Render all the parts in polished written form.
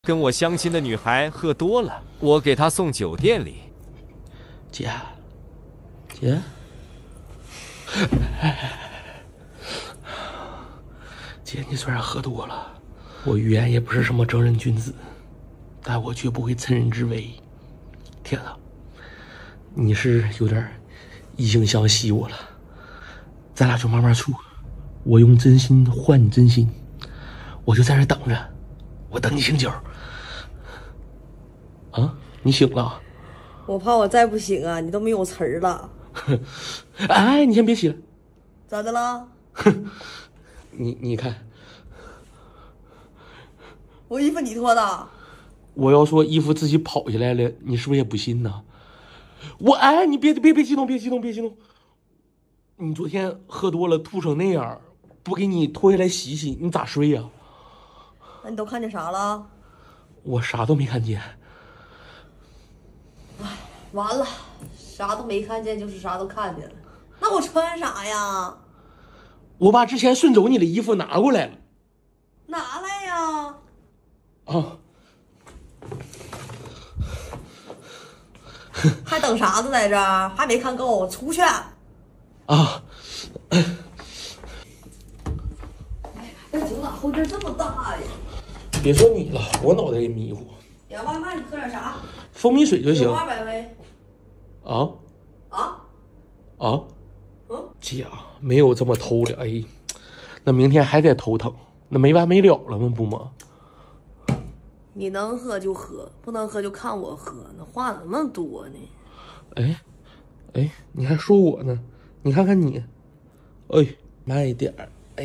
跟我相亲的女孩喝多了，我给她送酒店里。 姐，姐，你虽然喝多了，我于言也不是什么正人君子，但我绝不会趁人之危。铁子，你是有点以惺相惜我了，咱俩就慢慢处，我用真心换你真心，我就在这等着，我等你醒酒。啊，你醒了？ 我怕我再不醒啊，你都没有词儿了。 哎，你先别起来。 咋的了？ 你看， 我衣服你脱的？ 我要说衣服自己跑下来了，你是不是也不信呢？你别激动，别激动。你昨天喝多了吐成那样，不给你脱下来洗洗，你咋睡呀？ 那你都看见啥了？ 我啥都没看见。 哎，完了，啥都没看见就是啥都看见了。那我穿啥呀？ 我把之前顺走你的衣服拿过来了。 拿来呀！ 啊。 还等啥子来着？还没看够，出去！ 啊！ 这酒咋后劲这么大呀？ 别说你了，我脑袋也迷糊。 点外卖，你喝点啥？ 蜂蜜水就行。 200杯。 姐啊，没有这么偷的，哎，那明天还得头疼，那没完没了了吗？不吗？ 你能喝就喝，不能喝就看我喝，那话怎么那么多呢？ 哎，你还说我呢？你看看你，哎，慢一点，哎，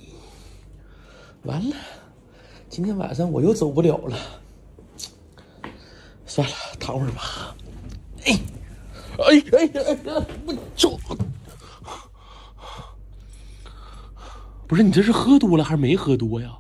完了，今天晚上我又走不了了，算了，躺会儿吧。我走。不是你这是喝多了还是没喝多呀？